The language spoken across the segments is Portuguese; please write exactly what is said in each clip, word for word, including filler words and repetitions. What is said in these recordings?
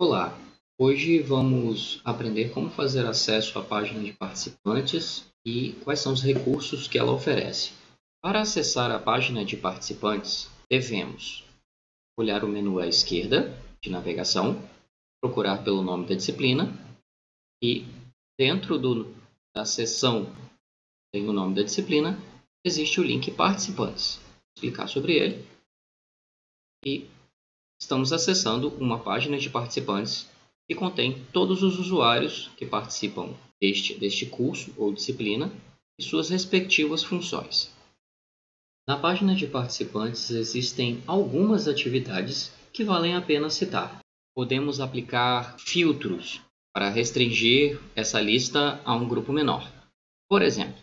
Olá, hoje vamos aprender como fazer acesso à página de participantes e quais são os recursos que ela oferece. Para acessar a página de participantes, devemos olhar o menu à esquerda de navegação, procurar pelo nome da disciplina e dentro do, da seção que tem o nome da disciplina, existe o link Participantes. Clicar sobre ele e estamos acessando uma página de participantes que contém todos os usuários que participam deste, deste curso ou disciplina e suas respectivas funções. Na página de participantes existem algumas atividades que valem a pena citar. Podemos aplicar filtros para restringir essa lista a um grupo menor. Por exemplo,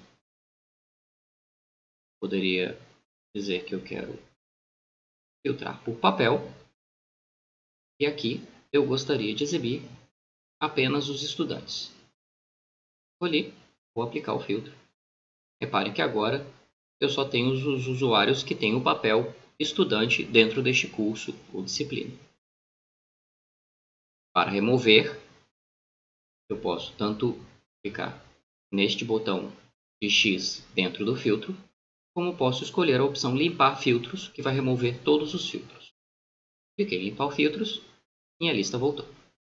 poderia dizer que eu quero filtrar por papel. E aqui eu gostaria de exibir apenas os estudantes. Escolhi, vou aplicar o filtro. Repare que agora eu só tenho os usuários que têm o papel estudante dentro deste curso ou disciplina. Para remover, eu posso tanto clicar neste botão de X dentro do filtro, como posso escolher a opção Limpar Filtros, que vai remover todos os filtros. Cliquei em Limpar Filtros e a lista voltou.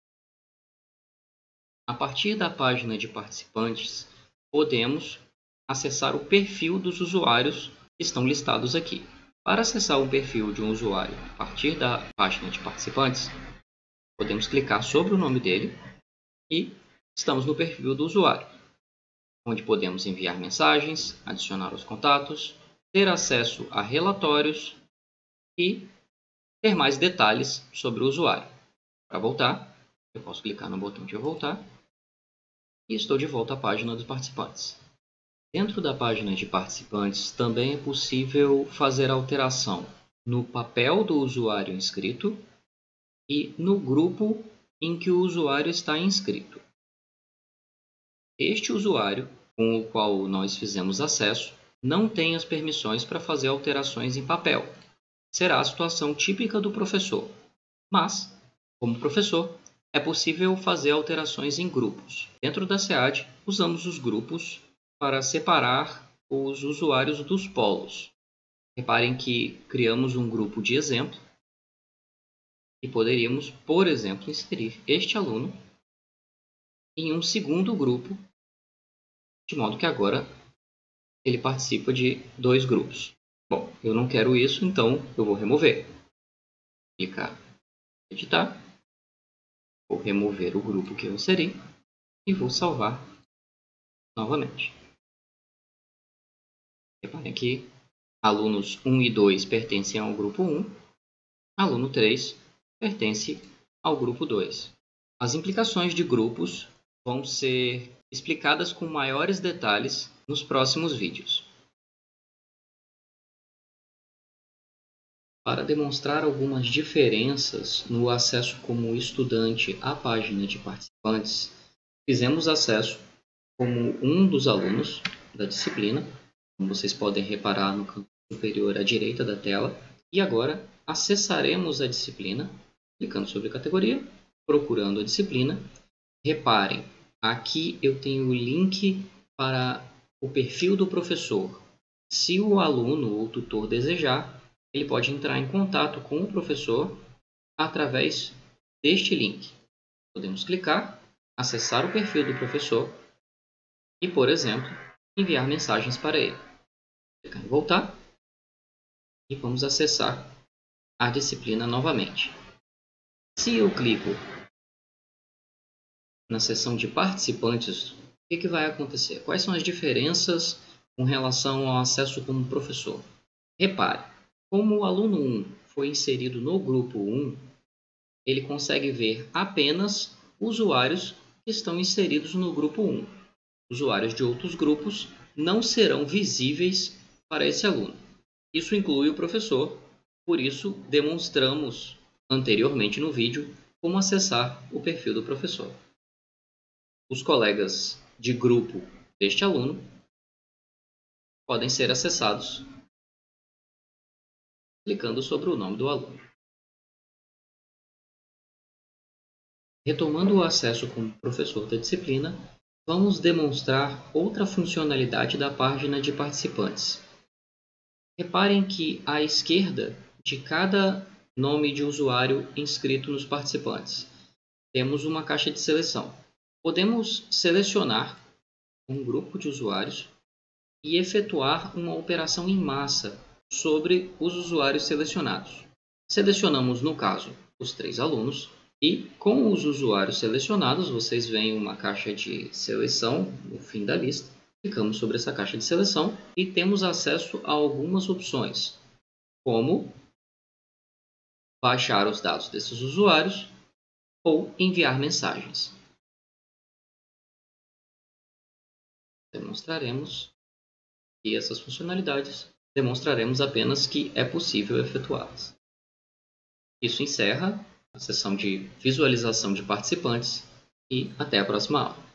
A partir da página de participantes, podemos acessar o perfil dos usuários que estão listados aqui. Para acessar o perfil de um usuário a partir da página de participantes, podemos clicar sobre o nome dele e estamos no perfil do usuário, onde podemos enviar mensagens, adicionar os contatos, ter acesso a relatórios e ter mais detalhes sobre o usuário. Para voltar, eu posso clicar no botão de voltar e estou de volta à página dos participantes. Dentro da página de participantes também é possível fazer alteração no papel do usuário inscrito e no grupo em que o usuário está inscrito. Este usuário, com o qual nós fizemos acesso, não tem as permissões para fazer alterações em papel. Será a situação típica do professor, mas, como professor, é possível fazer alterações em grupos. Dentro da SEAD, usamos os grupos para separar os usuários dos polos. Reparem que criamos um grupo de exemplo e poderíamos, por exemplo, inserir este aluno em um segundo grupo, de modo que agora ele participa de dois grupos. Bom, eu não quero isso, então eu vou remover. Clicar em editar. Vou remover o grupo que eu inseri e vou salvar novamente. Reparem aqui, alunos um e dois pertencem ao grupo um, aluno três pertence ao grupo dois. As implicações de grupos vão ser explicadas com maiores detalhes nos próximos vídeos. Para demonstrar algumas diferenças no acesso como estudante à página de participantes, fizemos acesso como um dos alunos da disciplina, como vocês podem reparar no canto superior à direita da tela, e agora acessaremos a disciplina, clicando sobre a categoria, procurando a disciplina. Reparem, aqui eu tenho o link para o perfil do professor. Se o aluno ou tutor desejar, ele pode entrar em contato com o professor através deste link. Podemos clicar, acessar o perfil do professor e, por exemplo, enviar mensagens para ele. Clicar em voltar e vamos acessar a disciplina novamente. Se eu clico na seção de participantes, o que, que vai acontecer? Quais são as diferenças com relação ao acesso como professor? Repare, como o aluno um foi inserido no grupo um, ele consegue ver apenas usuários que estão inseridos no grupo um. Usuários de outros grupos não serão visíveis para esse aluno. Isso inclui o professor, por isso demonstramos anteriormente no vídeo como acessar o perfil do professor. Os colegas de grupo deste aluno podem ser acessados clicando sobre o nome do aluno. Retomando o acesso como professor da disciplina, vamos demonstrar outra funcionalidade da página de participantes. Reparem que à esquerda de cada nome de usuário inscrito nos participantes, temos uma caixa de seleção. Podemos selecionar um grupo de usuários e efetuar uma operação em massa sobre os usuários selecionados. Selecionamos, no caso, os três alunos e, com os usuários selecionados, vocês veem uma caixa de seleção no fim da lista. Clicamos sobre essa caixa de seleção e temos acesso a algumas opções, como baixar os dados desses usuários ou enviar mensagens. Demonstraremos que essas funcionalidades demonstraremos apenas que é possível efetuá-las. Isso encerra a sessão de visualização de participantes e até a próxima aula.